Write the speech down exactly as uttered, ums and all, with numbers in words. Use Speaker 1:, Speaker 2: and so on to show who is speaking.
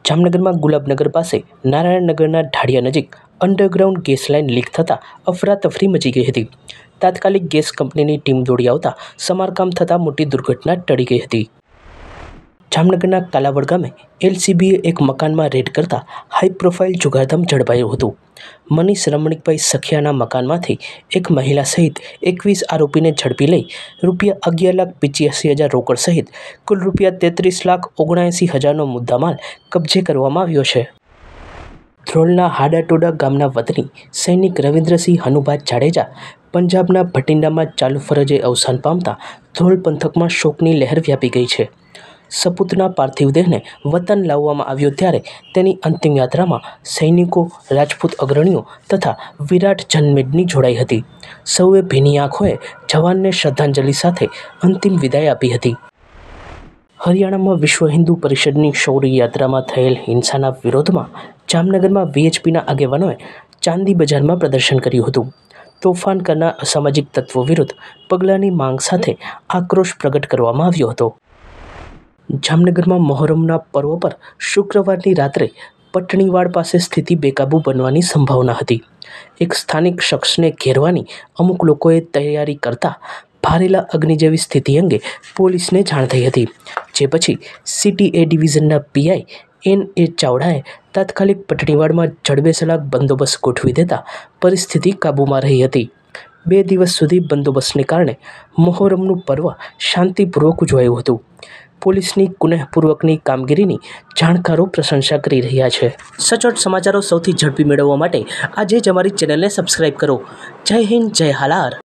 Speaker 1: જામનગરમાં ગુલાબનગર પાસે નારાયણનગરના ઢાળિયા નજીક અંડરગ્રાઉન્ડ ગેસ લાઇન લીક થતાં અફરાતફરી મચી ગઈ હતી. તાત્કાલિક ગેસ કંપનીની ટીમ દોડી આવતા સમારકામ થતાં મોટી દુર્ઘટના ટળી ગઈ હતી. જામનગરના કાલાવડ ગામે એલસીબીએ એક મકાનમાં રેડ કરતા હાઈ પ્રોફાઇલ જુગારધામ ઝડપાયું હતું. મનીષ રમણીકભાઈ સખિયાના મકાનમાંથી એક મહિલા સહિત એકવીસ આરોપીને ઝડપી લઈ રૂપિયા અગિયાર લાખ પિચ્યાસી હજાર રોકડ સહિત કુલ રૂપિયા તેત્રીસ લાખ ઓગણએંસી હજારનો મુદ્દામાલ કબજે કરવામાં આવ્યો છે. ધ્રોલના હાડાટોડા ગામના વતની સૈનિક રવિન્દ્રસિંહ હનુભા જાડેજા પંજાબના ભટિંડામાં ચાલુ ફરજે અવસાન પામતા ધ્રોલ પંથકમાં શોકની લહેર વ્યાપી ગઈ છે. સપૂતના પાર્થિવ દેહને વતન લાવવામાં આવ્યો ત્યારે તેની અંતિમ યાત્રામાં સૈનિકો, રાજપૂત અગ્રણીઓ તથા વિરાટ જનમેદની જોડાઈ હતી. સૌએ ભીની આંખોએ જવાનને શ્રદ્ધાંજલિ સાથે અંતિમ વિદાય આપી હતી. હરિયાણામાં વિશ્વ હિન્દુ પરિષદની શૌર્ય યાત્રામાં થયેલ હિંસાના વિરોધમાં જામનગરમાં વીએચપીના આગેવાનોએ ચાંદી બજારમાં પ્રદર્શન કર્યું હતું. તોફાન કરનાર અસામાજિક તત્વો વિરુદ્ધ પગલાંની માંગ સાથે આક્રોશ પ્રગટ કરવામાં આવ્યો હતો. જામનગરમાં મહોરમના પર્વ પર શુક્રવારની રાત્રે પટણીવાડ પાસે સ્થિતિ બેકાબૂ બનવાની સંભાવના હતી. એક સ્થાનિક શખ્સને ઘેરવાની અમુક લોકોએ તૈયારી કરતા ભારેલા અગ્નિ જેવી સ્થિતિ અંગે પોલીસને જાણ થઈ હતી. જે પછી સિટી એ ડિવિઝનના પીઆઈ એન એ ચાવડાએ તાત્કાલિક પટણીવાડમાં જડબેસલાક બંદોબસ્ત ગોઠવી દેતા પરિસ્થિતિ કાબૂમાં રહી હતી. બે દિવસ સુધી બંદોબસ્તને કારણે મહોરમનું પર્વ શાંતિપૂર્વક ઉજવાયું હતું. પોલીસની કુનેહપૂર્વકની કામગીરીની જાણકારો પ્રશંસા કરી રહ્યા છે. સચોટ સમાચારો સૌથી ઝડપી મેળવવા માટે આજે જ અમારી ચેનલને સબસ્ક્રાઇબ કરો. જય હિન્દ, જય હાલાર.